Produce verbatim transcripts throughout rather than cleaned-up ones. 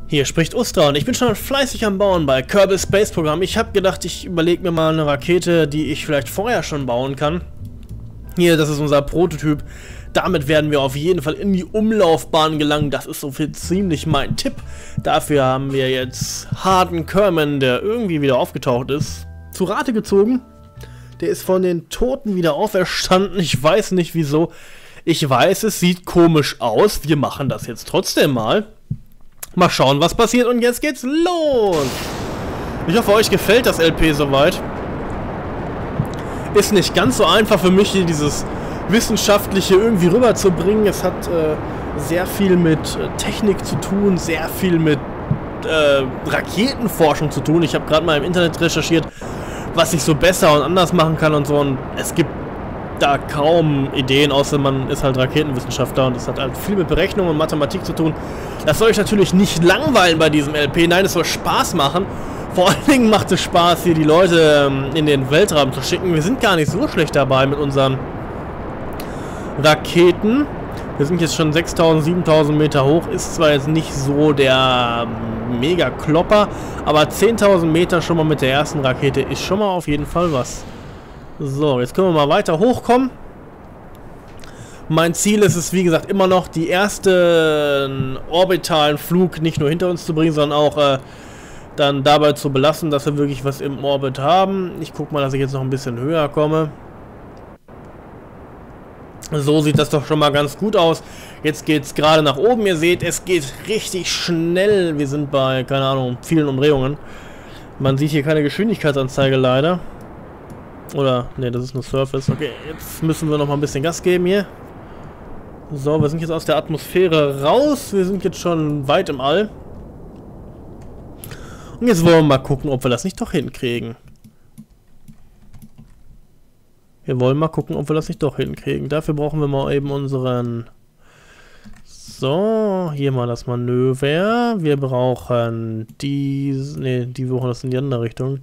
Hier spricht Ustra und ich bin schon fleißig am Bauen bei Kerbal Space Program. Ich habe gedacht, ich überlege mir mal eine Rakete, die ich vielleicht vorher schon bauen kann. Hier, das ist unser Prototyp. Damit werden wir auf jeden Fall in die Umlaufbahn gelangen. Das ist so viel ziemlich mein Tipp. Dafür haben wir jetzt Harden Kerman, der irgendwie wieder aufgetaucht ist, zu Rate gezogen. Der ist von den Toten wieder auferstanden. Ich weiß nicht wieso. Ich weiß, es sieht komisch aus. Wir machen das jetzt trotzdem mal. Mal schauen, was passiert. Und jetzt geht's los. Ich hoffe, euch gefällt das L P soweit. Ist nicht ganz so einfach für mich, hier dieses Wissenschaftliche irgendwie rüberzubringen. Es hat äh, sehr viel mit äh, Technik zu tun, sehr viel mit äh, Raketenforschung zu tun. Ich habe gerade mal im Internet recherchiert, was ich so besser und anders machen kann und so. Und es gibt da kaum Ideen, außer man ist halt Raketenwissenschaftler und es hat halt viel mit Berechnung und Mathematik zu tun. Das soll euch natürlich nicht langweilen bei diesem L P. Nein, es soll Spaß machen. Vor allen Dingen macht es Spaß, hier die Leute ähm, in den Weltraum zu schicken. Wir sind gar nicht so schlecht dabei mit unseren Raketen. Wir sind jetzt schon sechstausend, siebentausend Meter hoch. Ist zwar jetzt nicht so der Mega-Klopper, aber zehntausend Meter schon mal mit der ersten Rakete ist schon mal auf jeden Fall was. So, jetzt können wir mal weiter hochkommen. Mein Ziel ist es, wie gesagt, immer noch, die ersten orbitalen Flug nicht nur hinter uns zu bringen, sondern auch äh, dann dabei zu belassen, dass wir wirklich was im Orbit haben. Ich gucke mal, dass ich jetzt noch ein bisschen höher komme. So sieht das doch schon mal ganz gut aus. Jetzt geht es gerade nach oben. Ihr seht, es geht richtig schnell. Wir sind bei, keine Ahnung, vielen Umdrehungen. Man sieht hier keine Geschwindigkeitsanzeige leider. Oder, ne, das ist nur Surface. Okay, jetzt müssen wir noch mal ein bisschen Gas geben hier. So, wir sind jetzt aus der Atmosphäre raus. Wir sind jetzt schon weit im All. Und jetzt wollen wir mal gucken, ob wir das nicht doch hinkriegen. Wir wollen mal gucken, ob wir das nicht doch hinkriegen. Dafür brauchen wir mal eben unseren... So, hier mal das Manöver. Wir brauchen die... Ne, die brauchen das in die andere Richtung.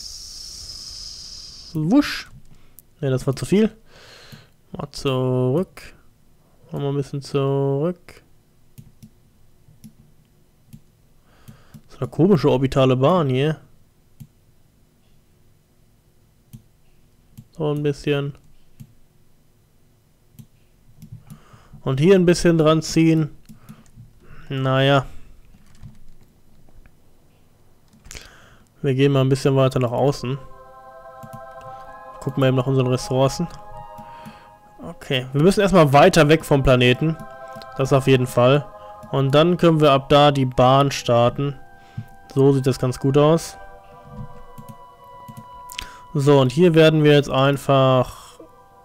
Wusch. Ne, das war zu viel. Mal zurück. Mal ein bisschen zurück. Das ist eine komische orbitale Bahn hier. So ein bisschen. Und hier ein bisschen dran ziehen. Naja. Wir gehen mal ein bisschen weiter nach außen. Gucken wir eben nach unseren Ressourcen. Okay, wir müssen erstmal weiter weg vom Planeten. Das auf jeden Fall. Und dann können wir ab da die Bahn starten. So sieht das ganz gut aus. So, und hier werden wir jetzt einfach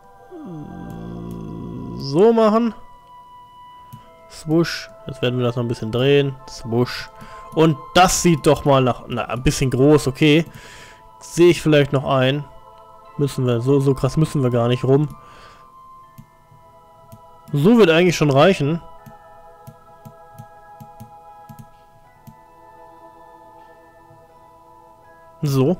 so machen. Swoosh. Jetzt werden wir das noch ein bisschen drehen. Swoosh. Und das sieht doch mal nach... Na, ein bisschen groß, okay. Sehe ich vielleicht noch ein. Müssen wir... So, so krass müssen wir gar nicht rum. So wird eigentlich schon reichen. So.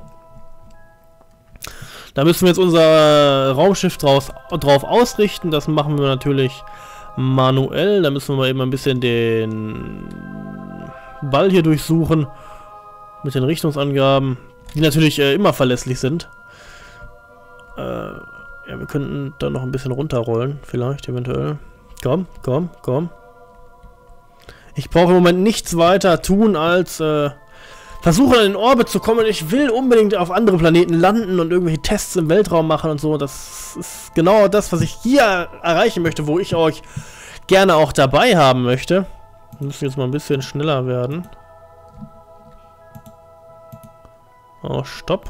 Da müssen wir jetzt unser Raumschiff draus, drauf ausrichten. Das machen wir natürlich manuell. Da müssen wir mal eben ein bisschen den Ball hier durchsuchen. Mit den Richtungsangaben. Die natürlich äh, immer verlässlich sind. Äh, ja, wir könnten da noch ein bisschen runterrollen. Vielleicht, eventuell. Komm, komm, komm. Ich brauche im Moment nichts weiter tun als... Äh, versuche in den Orbit zu kommen. Ich will unbedingt auf andere Planeten landen und irgendwelche Tests im Weltraum machen und so. Das ist genau das, was ich hier erreichen möchte, wo ich euch gerne auch dabei haben möchte. Wir müssen jetzt mal ein bisschen schneller werden. Oh, stopp.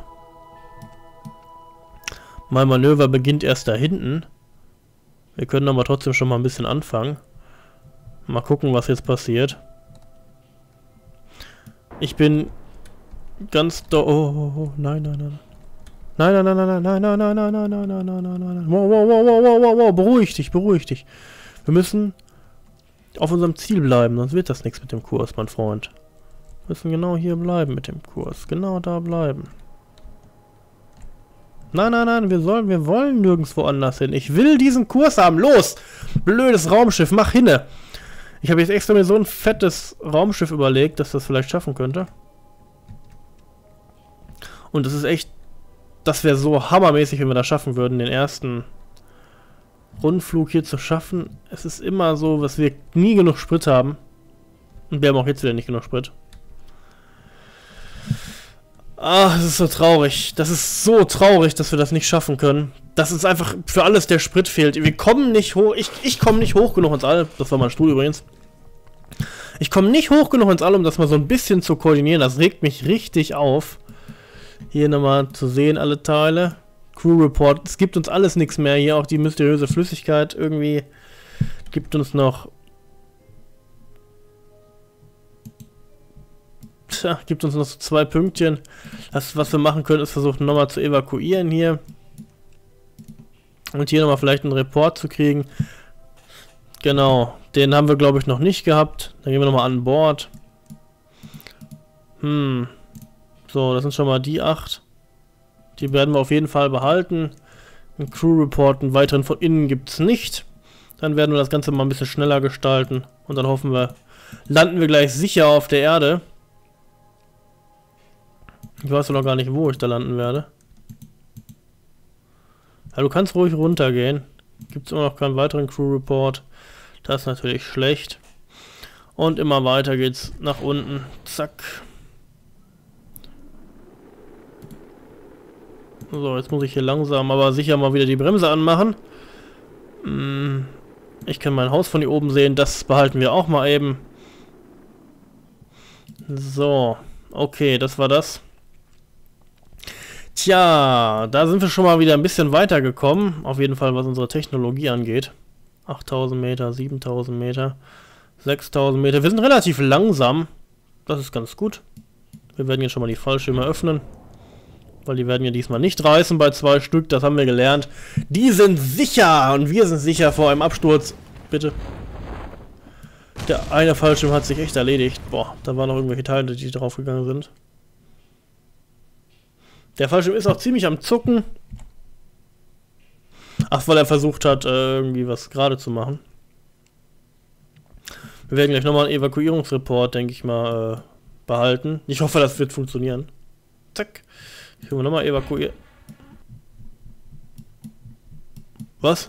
Mein Manöver beginnt erst da hinten. Wir können aber trotzdem schon mal ein bisschen anfangen. Mal gucken, was jetzt passiert. Ich bin... Ganz do... Oh, oh, oh, nein, nein, nein. Nein, nein, nein, nein, nein, nein, nein, nein, nein, nein, nein, nein, nein, nein, nein. Wow, wow, wow, wow, wow, wow, beruhig dich, beruhig dich. Wir müssen auf unserem Ziel bleiben, sonst wird das nichts mit dem Kurs, mein Freund. Wir müssen genau hier bleiben mit dem Kurs. Genau da bleiben. Nein, nein, nein, wir sollen, wir wollen nirgendwo anders hin. Ich will diesen Kurs haben. Los! Blödes Raumschiff, mach hinne. Ich habe jetzt extra mir so ein fettes Raumschiff überlegt, dass das vielleicht schaffen könnte. Und das ist echt... Das wäre so hammermäßig, wenn wir das schaffen würden, den ersten Rundflug hier zu schaffen. Es ist immer so, dass wir nie genug Sprit haben. Und wir haben auch jetzt wieder nicht genug Sprit. Ach, das ist so traurig. Das ist so traurig, dass wir das nicht schaffen können. Dass uns einfach für alles der Sprit fehlt. Wir kommen nicht hoch. Ich, ich komme nicht hoch genug ins All. Das war mein Stuhl übrigens. Ich komme nicht hoch genug ins All, um das mal so ein bisschen zu koordinieren. Das regt mich richtig auf. Hier nochmal zu sehen, alle Teile. Crew Report. Es gibt uns alles nichts mehr. Hier auch die mysteriöse Flüssigkeit irgendwie. Gibt uns noch... Tja, gibt uns noch so zwei Pünktchen. Das, was wir machen können, ist versuchen nochmal zu evakuieren hier. Und hier nochmal vielleicht einen Report zu kriegen. Genau. Den haben wir, glaube ich, noch nicht gehabt. Dann gehen wir nochmal an Bord. Hm... So, das sind schon mal die acht. Die werden wir auf jeden Fall behalten. Ein Crew Report, einen weiteren von innen gibt es nicht. Dann werden wir das Ganze mal ein bisschen schneller gestalten. Und dann hoffen wir, landen wir gleich sicher auf der Erde. Ich weiß noch gar nicht, wo ich da landen werde. Ja, du kannst ruhig runtergehen. Gibt es immer noch keinen weiteren Crew Report. Das ist natürlich schlecht. Und immer weiter geht's nach unten. Zack. So, jetzt muss ich hier langsam, aber sicher mal wieder die Bremse anmachen. Ich kann mein Haus von hier oben sehen. Das behalten wir auch mal eben. So, okay, das war das. Tja, da sind wir schon mal wieder ein bisschen weiter gekommen. Auf jeden Fall, was unsere Technologie angeht. achttausend Meter, siebentausend Meter, sechstausend Meter. Wir sind relativ langsam. Das ist ganz gut. Wir werden jetzt schon mal die Fallschirme öffnen. Weil die werden ja diesmal nicht reißen bei zwei Stück, das haben wir gelernt. Die sind sicher und wir sind sicher vor einem Absturz. Bitte. Der eine Fallschirm hat sich echt erledigt. Boah, da waren noch irgendwelche Teile, die draufgegangen sind. Der Fallschirm ist auch ziemlich am Zucken. Ach, weil er versucht hat, irgendwie was gerade zu machen. Wir werden gleich nochmal einen Evakuierungsreport, denke ich mal, behalten. Ich hoffe, das wird funktionieren. Zack. Können wir nochmal evakuieren. Was?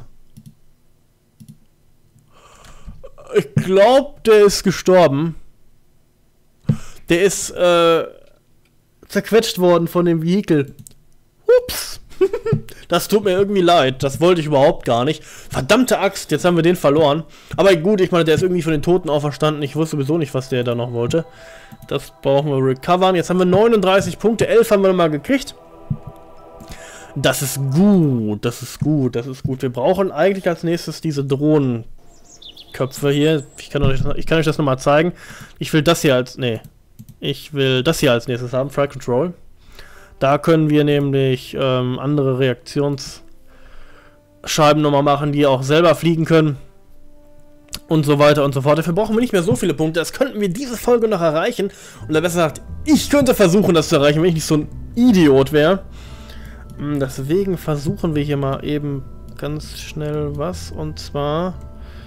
Ich glaube, der ist gestorben. Der ist äh, zerquetscht worden von dem Vehikel. Ups. Das tut mir irgendwie leid. Das wollte ich überhaupt gar nicht. Verdammte Axt, jetzt haben wir den verloren. Aber gut, ich meine, der ist irgendwie von den Toten auferstanden. Ich wusste sowieso nicht, was der da noch wollte. Das brauchen wir recovern. Jetzt haben wir neununddreißig Punkte. elf haben wir mal gekriegt. Das ist gut. Das ist gut. Das ist gut. Wir brauchen eigentlich als nächstes diese Drohnenköpfe hier. Ich kann euch, ich kann euch das nochmal zeigen. Ich will das hier als... Nee. Ich will das hier als nächstes haben. Flight Control. Da können wir nämlich ähm, andere Reaktionsscheiben nochmal machen, die auch selber fliegen können. Und so weiter und so fort. Dafür brauchen wir nicht mehr so viele Punkte. Das könnten wir diese Folge noch erreichen. Oder besser gesagt, ich könnte versuchen, das zu erreichen, wenn ich nicht so ein Idiot wäre. Deswegen versuchen wir hier mal eben ganz schnell was. Und zwar...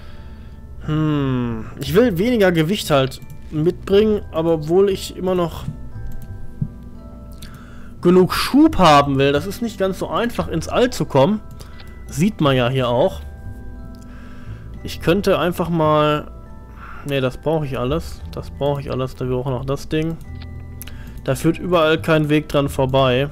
Hm... Ich will weniger Gewicht halt mitbringen, aber obwohl ich immer noch genug Schub haben will. Das ist nicht ganz so einfach, ins All zu kommen. Sieht man ja hier auch. Ich könnte einfach mal... Ne, das brauche ich alles. Das brauche ich alles. Da wir brauchen noch das Ding. Da führt überall kein Weg dran vorbei.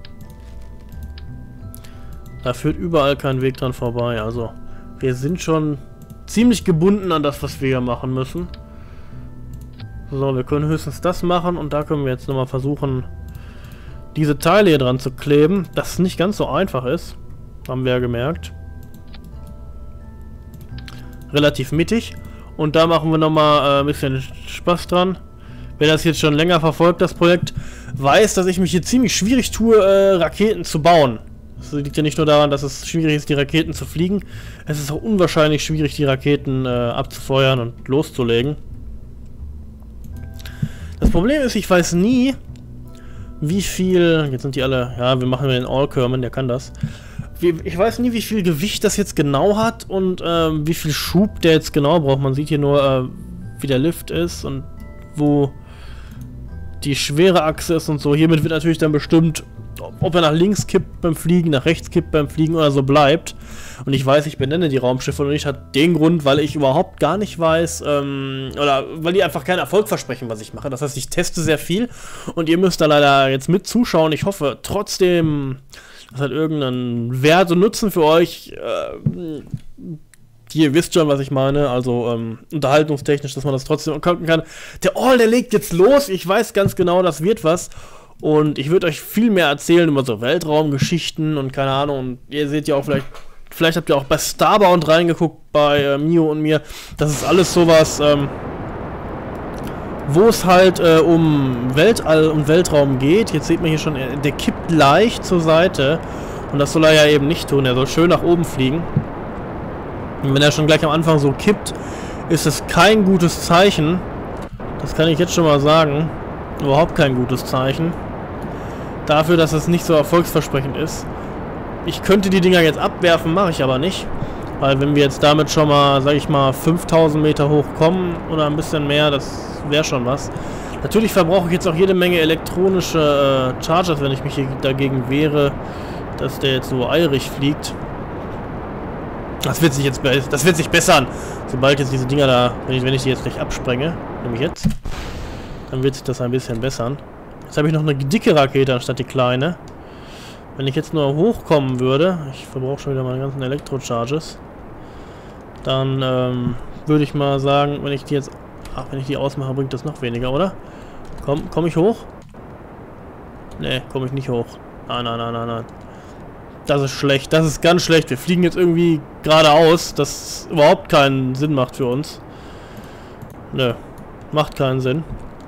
Da führt überall kein Weg dran vorbei. Also, wir sind schon ziemlich gebunden an das, was wir hier machen müssen. So, wir können höchstens das machen. Und da können wir jetzt nochmal versuchen, diese Teile hier dran zu kleben. Das nicht ganz so einfach ist. Haben wir ja gemerkt. Relativ mittig. Und da machen wir nochmal äh, ein bisschen Spaß dran. Wer das jetzt schon länger verfolgt, das Projekt, weiß, dass ich mich hier ziemlich schwierig tue, äh, Raketen zu bauen. Das liegt ja nicht nur daran, dass es schwierig ist, die Raketen zu fliegen. Es ist auch unwahrscheinlich schwierig, die Raketen äh, abzufeuern und loszulegen. Das Problem ist, ich weiß nie, wie viel... Jetzt sind die alle... Ja, wir machen den All-Kerman, der kann das. wie, ich weiß nie, wie viel Gewicht das jetzt genau hat und ähm, wie viel Schub der jetzt genau braucht. Man sieht hier nur, äh, wie der Lift ist und wo die schwere Achse ist und so. Hiermit wird natürlich dann bestimmt, ob er nach links kippt beim Fliegen, nach rechts kippt beim Fliegen oder so bleibt. Und ich weiß, ich benenne die Raumschiffe und nicht hat den Grund, weil ich überhaupt gar nicht weiß, ähm, oder weil die einfach keinen Erfolg versprechen, was ich mache. Das heißt, ich teste sehr viel und ihr müsst da leider jetzt mit zuschauen. Ich hoffe trotzdem, das hat irgendeinen Wert und Nutzen für euch. Äh, Ihr wisst schon, was ich meine, also ähm, unterhaltungstechnisch, dass man das trotzdem gucken kann. Der All, der legt jetzt los, ich weiß ganz genau, das wird was. Und ich würde euch viel mehr erzählen über so Weltraumgeschichten und keine Ahnung. Und ihr seht ja auch vielleicht, vielleicht habt ihr auch bei Starbound reingeguckt, bei äh, Mio und mir. Das ist alles sowas, ähm, wo es halt äh, um Weltall und Weltraum geht. Jetzt sieht man hier schon, der kippt leicht zur Seite. Und das soll er ja eben nicht tun, er soll schön nach oben fliegen. Und wenn er schon gleich am Anfang so kippt, ist es kein gutes Zeichen. Das kann ich jetzt schon mal sagen. Überhaupt kein gutes Zeichen. Dafür, dass es nicht so erfolgsversprechend ist. Ich könnte die Dinger jetzt abwerfen, mache ich aber nicht. Weil wenn wir jetzt damit schon mal, sag ich mal, fünftausend Meter hoch kommen oder ein bisschen mehr, das wäre schon was. Natürlich verbrauche ich jetzt auch jede Menge elektronische äh, Chargers, wenn ich mich hier dagegen wehre, dass der jetzt so eirig fliegt. Das wird sich jetzt das wird sich bessern, sobald jetzt diese Dinger da, wenn ich, wenn ich die jetzt gleich absprenge, nämlich jetzt, dann wird sich das ein bisschen bessern. Jetzt habe ich noch eine dicke Rakete anstatt die kleine. Wenn ich jetzt nur hochkommen würde, ich verbrauche schon wieder meine ganzen Elektro-Charges, dann ähm, würde ich mal sagen, wenn ich die jetzt, ach, wenn ich die ausmache, bringt das noch weniger, oder? Komm, komme ich hoch? Ne, komme ich nicht hoch. Nein, nein, nein, nein, nein. Das ist schlecht, das ist ganz schlecht. Wir fliegen jetzt irgendwie geradeaus, das überhaupt keinen Sinn macht für uns. Nö, macht keinen Sinn.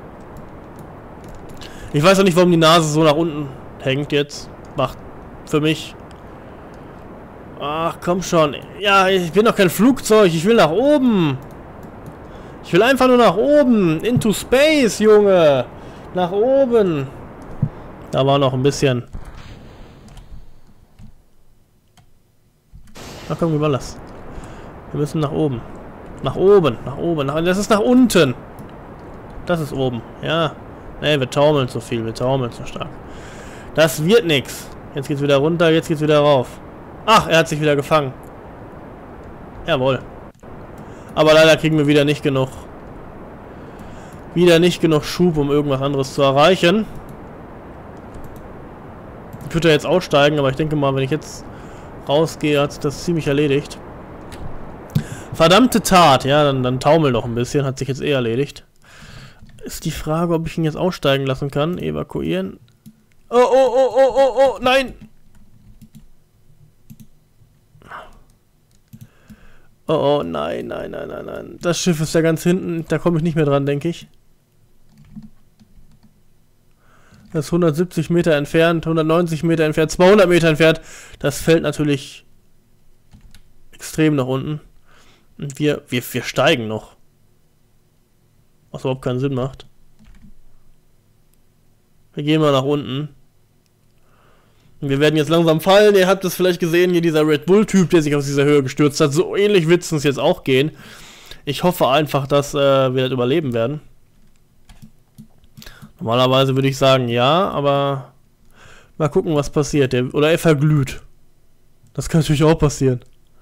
Ich weiß auch nicht, warum die Nase so nach unten hängt jetzt. Macht für mich. Ach, komm schon. Ja, ich bin doch kein Flugzeug, ich will nach oben. Ich will einfach nur nach oben. Into space, Junge. Nach oben. Da war noch ein bisschen. Na komm, über das. Wir müssen nach oben. Nach oben, nach oben. Nach, das ist nach unten. Das ist oben. Ja. Ne, wir taumeln zu viel. Wir taumeln zu stark. Das wird nix. Jetzt geht's wieder runter, jetzt geht's wieder rauf. Ach, er hat sich wieder gefangen. Jawohl. Aber leider kriegen wir wieder nicht genug. Wieder nicht genug Schub, um irgendwas anderes zu erreichen. Ich könnte jetzt aussteigen, aber ich denke mal, wenn ich jetzt rausgehe, hat sich das ziemlich erledigt. Verdammte Tat, ja, dann, dann taumel noch ein bisschen, hat sich jetzt eh erledigt. Ist die Frage, ob ich ihn jetzt aussteigen lassen kann. Evakuieren. Oh, oh, oh, oh, oh, oh, nein! Oh, oh, nein, nein, nein, nein, nein. Das Schiff ist ja ganz hinten, da komme ich nicht mehr dran, denke ich. Das ist hundertsiebzig Meter entfernt, hundertneunzig Meter entfernt, zweihundert Meter entfernt. Das fällt natürlich extrem nach unten. Und wir, wir, wir steigen noch. Was überhaupt keinen Sinn macht. Wir gehen mal nach unten. Und wir werden jetzt langsam fallen. Ihr habt es vielleicht gesehen, hier dieser Red Bull-Typ, der sich aus dieser Höhe gestürzt hat. So ähnlich wird es uns jetzt auch gehen. Ich hoffe einfach, dass äh, wir das überleben werden. Normalerweise würde ich sagen, ja, aber mal gucken, was passiert. Der, oder er verglüht. Das kann natürlich auch passieren.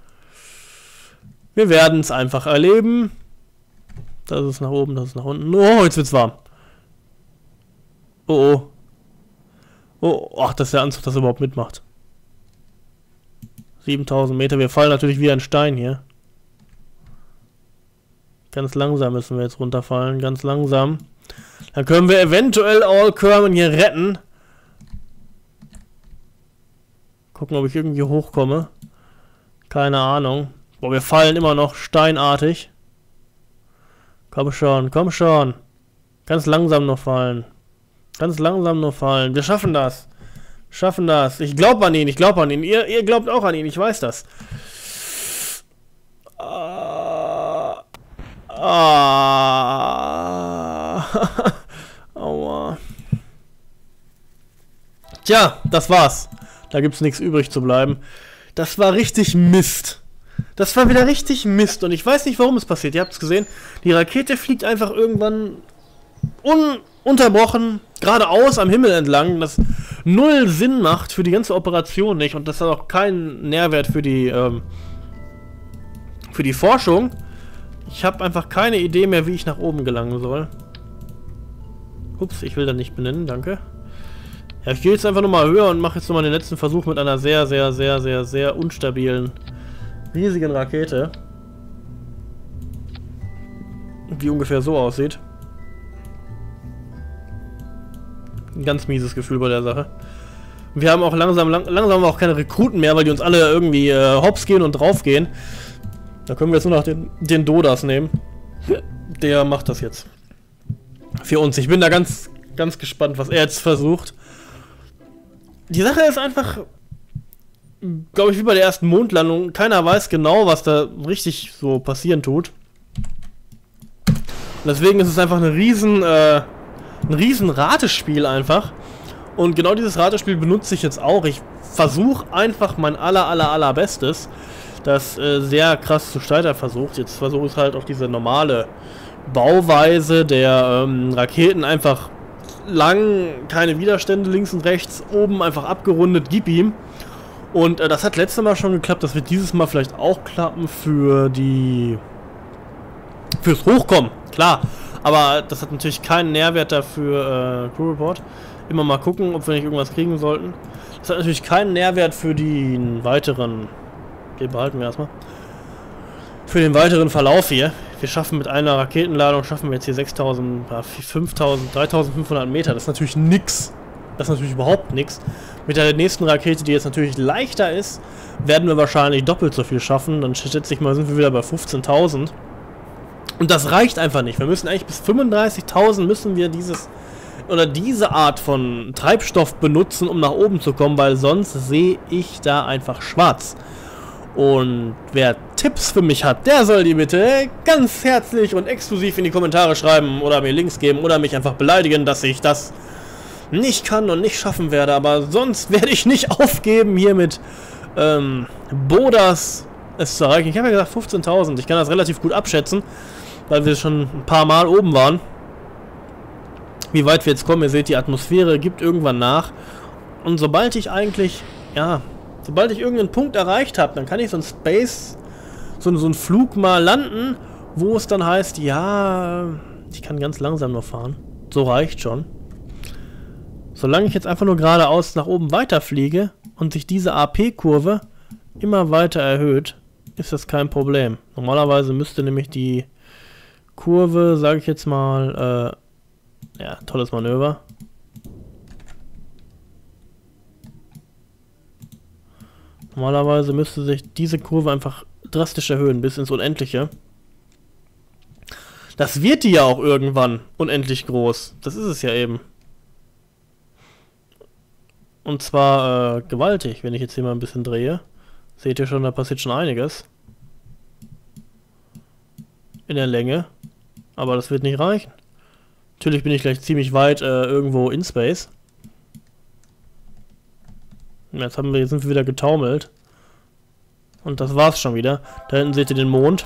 Wir werden es einfach erleben. Das ist nach oben, das ist nach unten. Oh, jetzt wird's warm. Oh, oh. Oh, ach, das ist der Anzug, das überhaupt mitmacht. siebentausend Meter. Wir fallen natürlich wie ein Stein hier. Ganz langsam müssen wir jetzt runterfallen. Ganz langsam. Dann können wir eventuell All Kerman hier retten. Gucken, ob ich irgendwie hochkomme. Keine Ahnung. Boah, wir fallen immer noch steinartig. Komm schon, komm schon. Ganz langsam noch fallen. Ganz langsam nur fallen. Wir schaffen das. Wir schaffen das. Ich glaube an ihn, ich glaube an ihn. Ihr, ihr glaubt auch an ihn, ich weiß das. Ah. Ah. Aua. Tja, das war's. Da gibt's nichts übrig zu bleiben. Das war richtig Mist. Das war wieder richtig Mist. Und ich weiß nicht, warum es passiert. Ihr habt es gesehen. Die Rakete fliegt einfach irgendwann ununterbrochen geradeaus am Himmel entlang. Das null Sinn macht für die ganze Operation nicht. Und das hat auch keinen Nährwert für die, ähm, für die Forschung. Ich habe einfach keine Idee mehr, wie ich nach oben gelangen soll. Ups, ich will das nicht benennen, danke. Ja, ich gehe jetzt einfach nochmal höher und mache jetzt nochmal den letzten Versuch mit einer sehr, sehr, sehr, sehr, sehr unstabilen, riesigen Rakete. Die ungefähr so aussieht. Ein ganz mieses Gefühl bei der Sache. Wir haben auch langsam, lang, langsam auch keine Rekruten mehr, weil die uns alle irgendwie äh, hops gehen und drauf gehen. Da können wir jetzt nur noch den, den Dodas nehmen. Der macht das jetzt. Für uns. Ich bin da ganz, ganz gespannt, was er jetzt versucht. Die Sache ist einfach, glaube ich, wie bei der ersten Mondlandung. Keiner weiß genau, was da richtig so passieren tut. Und deswegen ist es einfach eine riesen, äh, ein riesen Ratespiel einfach. Und genau dieses Ratespiel benutze ich jetzt auch. Ich versuche einfach mein aller, aller, allerbestes. Das äh, sehr krass zu steigern versucht. Jetzt versuche ich halt auch diese normale Bauweise der ähm, Raketen einfach lang, keine Widerstände links und rechts, oben einfach abgerundet, gib ihm. Und äh, das hat letztes Mal schon geklappt, das wird dieses Mal vielleicht auch klappen für die fürs Hochkommen, klar. Aber das hat natürlich keinen Nährwert dafür, äh, Crew Report. Immer mal gucken, ob wir nicht irgendwas kriegen sollten. Das hat natürlich keinen Nährwert für den weiteren, den behalten wir erstmal, für den weiteren Verlauf hier. Wir schaffen mit einer Raketenladung, schaffen wir jetzt hier sechstausend, fünftausend, dreitausendfünfhundert Meter. Das ist natürlich nix. Das ist natürlich überhaupt nix. Mit der nächsten Rakete, die jetzt natürlich leichter ist, werden wir wahrscheinlich doppelt so viel schaffen. Dann schätze ich mal, sind wir wieder bei fünfzehntausend. Und das reicht einfach nicht. Wir müssen eigentlich bis fünfunddreißigtausend müssen wir dieses oder diese Art von Treibstoff benutzen, um nach oben zu kommen, weil sonst sehe ich da einfach schwarz. Und wer Tipps für mich hat, der soll die bitte ganz herzlich und exklusiv in die Kommentare schreiben oder mir Links geben oder mich einfach beleidigen, dass ich das nicht kann und nicht schaffen werde. Aber sonst werde ich nicht aufgeben, hier mit ähm, Bodas es zu erreichen. Ich habe ja gesagt fünfzehntausend. Ich kann das relativ gut abschätzen, weil wir schon ein paar Mal oben waren. Wie weit wir jetzt kommen, ihr seht, die Atmosphäre gibt irgendwann nach. Und sobald ich eigentlich, ja... Sobald ich irgendeinen Punkt erreicht habe, dann kann ich so ein Space, so, so einen Flug mal landen, wo es dann heißt, ja, ich kann ganz langsam nur fahren. So reicht schon. Solange ich jetzt einfach nur geradeaus nach oben weiterfliege und sich diese A P-Kurve immer weiter erhöht, ist das kein Problem. Normalerweise müsste nämlich die Kurve, sage ich jetzt mal, äh, ja, tolles Manöver. Normalerweise müsste sich diese Kurve einfach drastisch erhöhen, bis ins Unendliche. Das wird die ja auch irgendwann unendlich groß. Das ist es ja eben. Und zwar äh, gewaltig, wenn ich jetzt hier mal ein bisschen drehe. Seht ihr schon, da passiert schon einiges. In der Länge. Aber das wird nicht reichen. Natürlich bin ich gleich ziemlich weit äh, irgendwo in Space. Jetzt, haben wir, jetzt sind wir wieder getaumelt. Und das war's schon wieder. Da hinten seht ihr den Mond.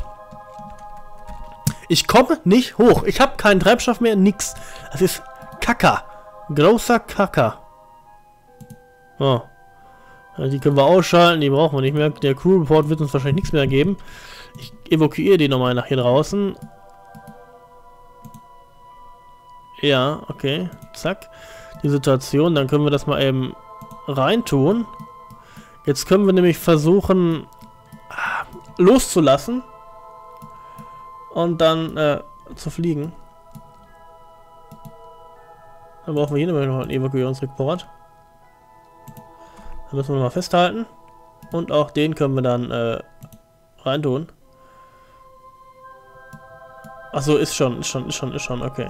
Ich komme nicht hoch. Ich habe keinen Treibstoff mehr, nix. Das ist Kacker. Großer Kacker. Oh. Ja, die können wir ausschalten, die brauchen wir nicht mehr. Der Crew Report wird uns wahrscheinlich nichts mehr geben. Ich evakuiere die nochmal nach hier draußen. Ja, okay. Zack. Die Situation, dann können wir das mal eben reintun. Jetzt können wir nämlich versuchen loszulassen und dann äh, zu fliegen. Dann brauchen wir hier noch einen Evakuierungsreport. Da müssen wir mal festhalten. Und auch den können wir dann äh, reintun. Achso, ist schon, ist schon, ist schon, ist schon, okay.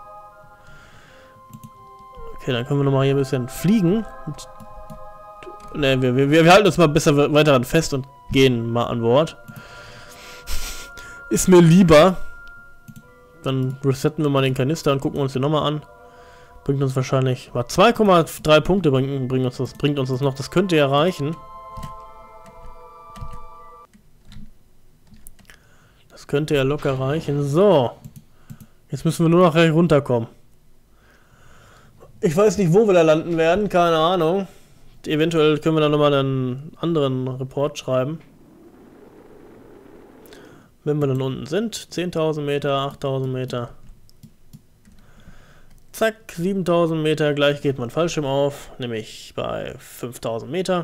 Okay, dann können wir nochmal hier ein bisschen fliegen. Und, ne, wir, wir, wir halten uns mal besser weiter dran fest und gehen mal an Bord. Ist mir lieber. Dann resetten wir mal den Kanister und gucken uns den nochmal an. Bringt uns wahrscheinlich... zwei Komma drei Punkte bringen, bringt, uns das, bringt uns das noch. Das könnte ja reichen. Das könnte ja locker reichen. So. Jetzt müssen wir nur noch gleich runterkommen. Ich weiß nicht, wo wir da landen werden. Keine Ahnung. Eventuell können wir dann nochmal einen anderen Report schreiben. Wenn wir dann unten sind. zehntausend Meter, achttausend Meter. Zack, siebentausend Meter. Gleich geht mein Fallschirm auf. Nämlich bei fünftausend Meter.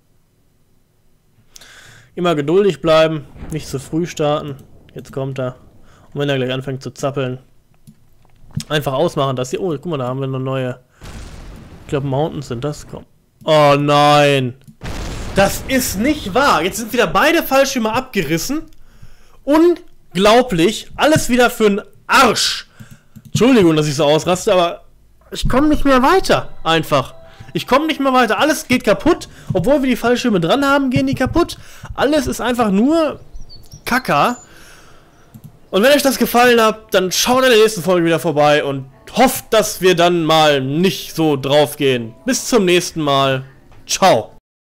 Immer geduldig bleiben. Nicht zu früh starten. Jetzt kommt er. Und wenn er gleich anfängt zu zappeln. Einfach ausmachen, dass hier... Oh, guck mal, da haben wir eine neue... Ich glaube, Mountains sind das. Komm. Oh nein. Das ist nicht wahr. Jetzt sind wieder beide Fallschirme abgerissen. Unglaublich. Alles wieder für einen Arsch. Entschuldigung, dass ich so ausraste, aber ich komme nicht mehr weiter. Einfach. Ich komme nicht mehr weiter. Alles geht kaputt. Obwohl wir die Fallschirme dran haben, gehen die kaputt. Alles ist einfach nur Kacke. Und wenn euch das gefallen hat, dann schaut in der nächsten Folge wieder vorbei und hofft, dass wir dann mal nicht so drauf gehen. Bis zum nächsten Mal. Ciao.